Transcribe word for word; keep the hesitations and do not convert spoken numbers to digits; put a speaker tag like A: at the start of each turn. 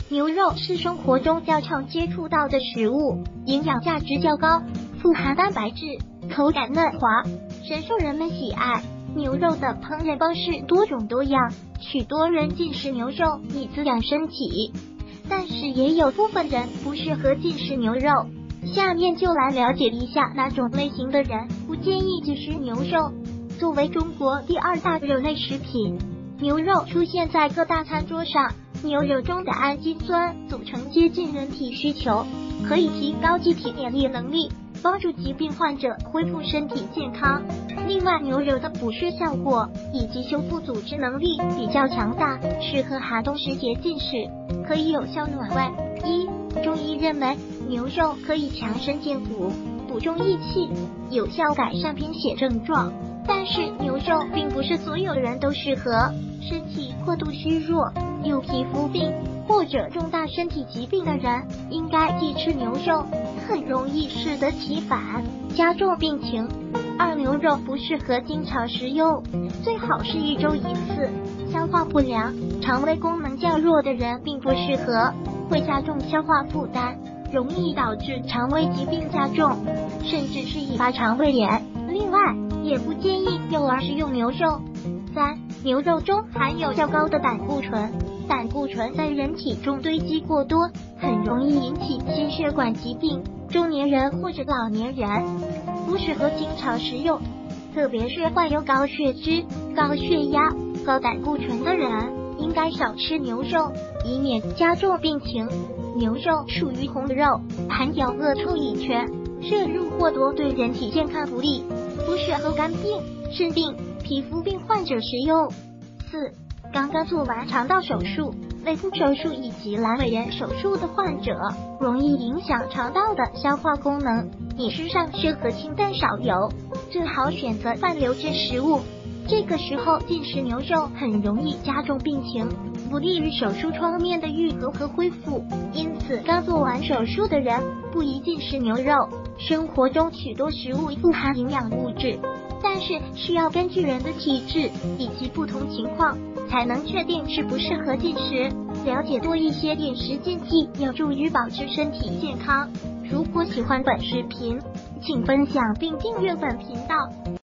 A: 牛肉是生活中较常接触到的食物，营养价值较高，富含蛋白质，口感嫩滑，深受人们喜爱。牛肉的烹饪方式多种多样，许多人进食牛肉以滋养身体，但是也有部分人不适合进食牛肉。下面就来了解一下哪种类型的人不建议进食牛肉。作为中国第二大肉类食品，牛肉出现在各大餐桌上。牛肉中的氨基酸组成接近人体需求，可以提高机体免疫能力，帮助疾病患者恢复身体健康。另外，牛肉的补血效果以及修复组织能力比较强大，适合寒冬时节进食，可以有效暖胃。一、中医认为牛肉可以强身健骨，补中益气，有效改善贫血症状。但是牛肉并不是所有人都适合，身体过度虚弱、有皮肤病或者重大身体疾病的人应该忌吃牛肉，很容易适得其反，加重病情。二、牛肉不适合经常食用，最好是一周一次。消化不良、肠胃功能较弱的人并不适合，会加重消化负担，容易导致肠胃疾病加重，甚至是引发肠胃炎。另外，也不建议幼儿食用牛肉。三、牛肉中含有较高的胆固醇，胆固醇在人体中堆积过多，很容易引起心血管疾病，中年人或者老年人不适合经常食用，特别是患有高血脂、高血压、高胆固醇的人，应该少吃牛肉，以免加重病情。牛肉属于红肉，含有恶臭乙醛，摄入过多对人体健康不利，不适合肝病、肾病、皮肤病患者食用。四、刚刚做完肠道手术、胃部手术以及阑尾炎手术的患者，容易影响肠道的消化功能，饮食上适合清淡少油，最好选择半流质食物。这个时候进食牛肉很容易加重病情，不利于手术创面的愈合和恢复，因此刚做完手术的人不宜进食牛肉。生活中许多食物富含营养物质，但是需要根据人的体质以及不同情况才能确定适不适合进食。了解多一些饮食禁忌，有助于保持身体健康。如果喜欢本视频，请分享并订阅本频道。